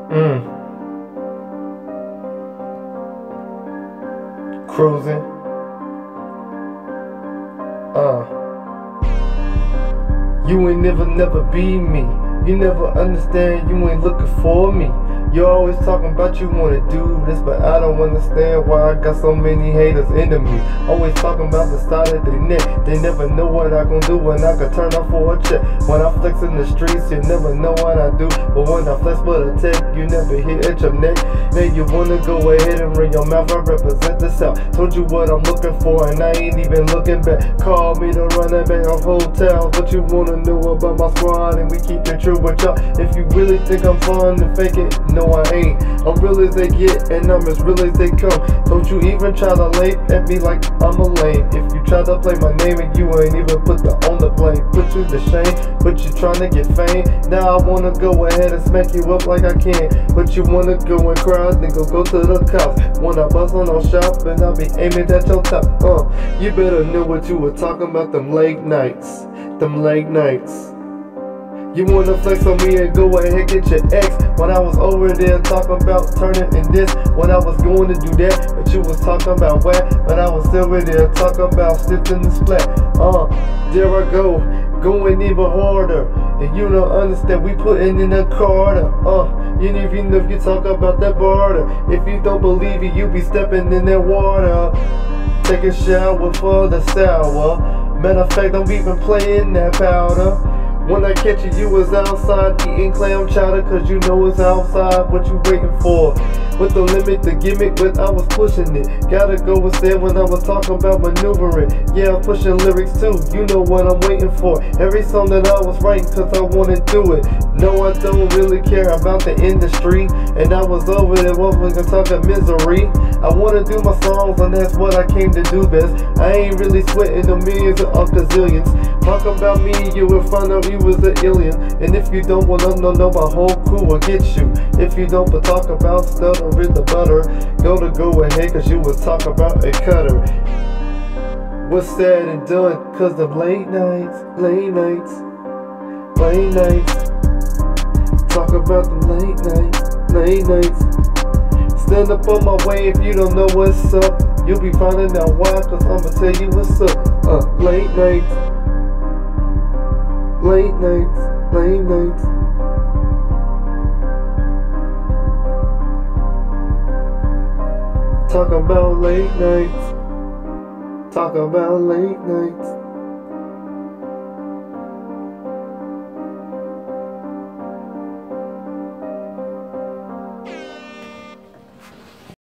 Mm. Cruising. You ain't never be me. You never understand, you ain't looking for me. You always talking about you wanna do this, but I don't understand why I got so many haters into me. Always talking about the side of their neck. They never know what I gon' do when I can turn up for a check. When I flex in the streets, you never know what I do. But when I flex with a tech, you never hit at your neck. Now you wanna go ahead and ring your mouth, I represent the South. Told you what I'm looking for and I ain't even looking back. Call me the running back of hotels. What you wanna know about my squad, and we keep it true with y'all. If you really think I'm fun to fake it, no I ain't. I'm real as they get and I'm as real as they come. Don't you even try to lay at me like I'm a lame. If you try to play my name and you ain't even put the on the plane, put you to shame, but you trying to get fame. Now I wanna go ahead and smack you up like I can, but you wanna go and cry, nigga, go to the cops. When I bust on no shop and I be aiming at your top. You better know what you were talking about, them late nights. Them late nights. You wanna flex on me and go ahead get your ex. When I was over there talking about turning in this, when I was going to do that, but you was talking about whack. But I was over there talking about sitting the splat. There I go, going even harder. And you don't understand, we putting in the Carter. Even if you talk about that border, if you don't believe it, you be stepping in that water. Take a shower for the sour. Matter of fact, don't even playing that powder. When I catch you, you was outside eating clam chowder, cause you know it's outside what you waiting for. With the limit, the gimmick, but I was pushing it. Gotta go instead when I was talking about maneuvering. Yeah, I'm pushing lyrics too, you know what I'm waiting for. Every song that I was writing, cause I wanna do it. No, I don't really care about the industry. And I was over there, what we gonna talk about misery. I wanna do my songs, and that's what I came to do best. I ain't really sweating the millions or gazillions. Talk about me, you will find out you was an alien. And if you don't wanna know, my whole crew will get you. If you don't but talk about stutter in the butter, go ahead, cause you was talking about a cutter. What's said and done, cause of late nights. Talk about the late nights. Stand up on my way if you don't know what's up. You'll be finding out why, cause I'ma tell you what's up. Late nights. Talk about late nights.